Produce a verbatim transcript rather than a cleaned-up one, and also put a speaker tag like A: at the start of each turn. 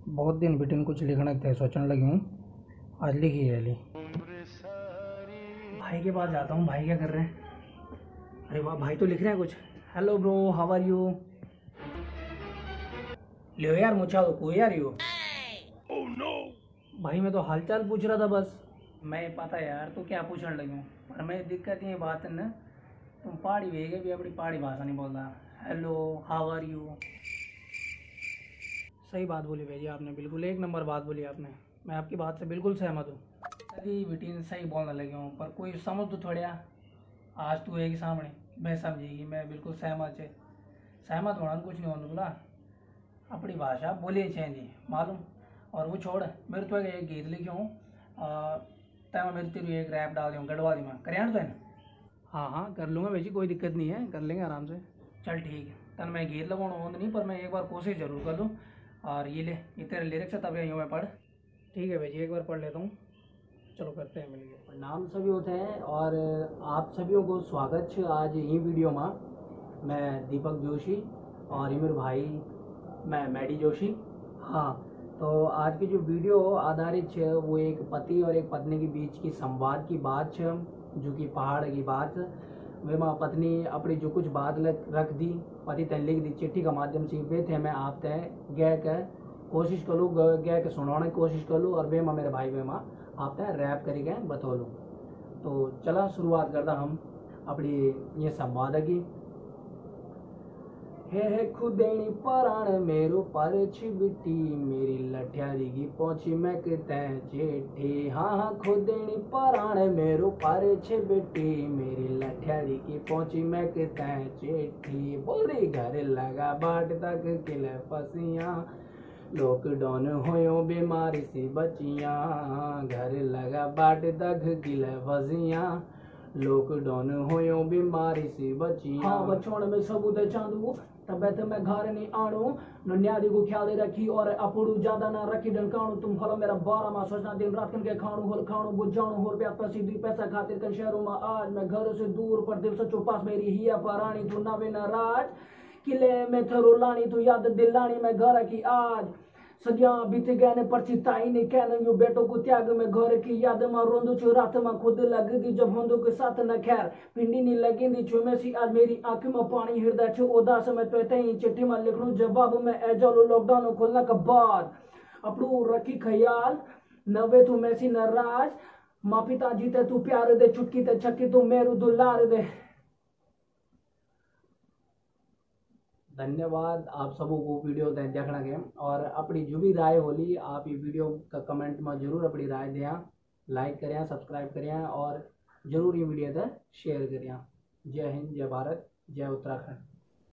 A: बहुत दिन बिटिन कुछ लिखना थे, सोचने लगी हूँ आज लिखी है ली। भाई के पास जाता हूँ, भाई क्या कर रहे हैं। अरे वाह, भाई तो लिख रहे हैं कुछ। Hello bro, how are you. ले यार मुझा तो कोई यार यू। oh, no. भाई मैं तो हालचाल पूछ रहा था बस। मैं पता यार तो क्या पूछने लगी हूँ, पर मैं दिक्कत ये बात है ना, तुम पहाड़ी भेगे भी अपनी पहाड़ी भाषा नहीं बोल रहा। Hello how are you. सही बात बोली भैया आपने, बिल्कुल एक नंबर बात बोली आपने। मैं आपकी बात से बिल्कुल सहमत हूँ। अरे बिटिन सही बोलने लगे हूँ, पर कोई समझ तो थोड़ा। आज तू है कि सामने मैं समझेगी, मैं बिल्कुल सहमत है। सहमत होना कुछ नहीं होने बोला, अपनी भाषा बोली चाहिए मालूम। और वो छोड़, मेरे तो एक गीत लिखे हूँ, तय मेरे तेरी एक रैप डाल दूँ गढ़वा दी मैं करियान तो है ना। हाँ हाँ कर लूँगा भैया, कोई दिक्कत नहीं है, कर लेंगे आराम से। चल ठीक है, तन मैं गीत लगाना होंगे नहीं, पर मैं एक बार कोशिश जरूर कर लूँ। और ये ले, ये तेरे लिरिक्स है, तब यूँ मैं पढ़। ठीक है भैया, एक बार पढ़ लेता हूँ। चलो करते हैं मिलके। नाम सभी होते हैं और आप सभी को स्वागत है आज ये वीडियो में। मैं दीपक जोशी और ये मेरे भाई मैं मैडी जोशी। हाँ, तो आज की जो वीडियो आधारित है वो एक पति और एक पत्नी के बीच की संवाद की बात है, जो कि पहाड़ की बात। वे माँ पत्नी अपनी जो कुछ बात रख दी, पति तय लिख दी चिट्ठी के माध्यम से। वे थे मैं आप तय गए के कोशिश करूँ, गए के सुनाने की कोशिश करूँ, और वे माँ मेरे भाई वे माँ आप तय रैप करी गए बतौलू। तो चला शुरुआत करता हम अपनी ये संवाद की। हे हे खुदेनी पराण मेरो परछ बिटी, मेरी लठ्यारी की पहुंची मैं कितै जेठी। हाँ हाँ खुदेनी पराण मेरो परछ बिटी, मेरी लठ्यारी की पहुंची मैं कितै जेठी। बोरी घर लगा बाट तक किले फसियां, लॉकडाउन होयो बीमारी से बचियां। घर लगा बाट तक किले फसियां, लॉकडाउन होयो बीमारी से बचियां। हाँ बचपन में सबूत चांदू, तब तो मैं घर नहीं आणू। न्यादी को ख्याल रखी और अपड़ू ज्यादा ना रखी डंकाणू। तुम फलो मेरा बारह माह सोचना दिन रात कन के खाणू होल खाणू बुझाणू होल प्यास पसी दी पैसा खातिर कन शहरों में। आज मैं घर से दूर पर दिल सचो पास मेरी हिया परानी तू नवे न राज। किले में थरो लानी तू याद दिलानी मैं घर की आज। सदियां बीत गए ने पर्ची ताई ने कहने यू बेटो को त्याग में घर की याद में रोंदू छु रात में खुद लगदी जब होंदू के साथ न खैर। पिंडी नी लगींदी छु में सी आज मेरी आंख में पानी हृदय छु उदास में तो तई चिट्ठी में लिखणू जवाब में ए जालो लॉकडाउन खुलने के बाद। अपनू रखी ख्याल नवे तू में सी नाराज। माँ पिता जीते तू प्यार दे, चुटकी ते छक्की तू मेरू दुलार दे। धन्यवाद आप सबों को वीडियो देखने के, और अपनी जो भी राय होली आप ये वीडियो का कमेंट में जरूर अपनी राय दें, लाइक करें, सब्सक्राइब करें और जरूर ये वीडियो शेयर करें। जय हिंद, जय भारत, जय उत्तराखंड।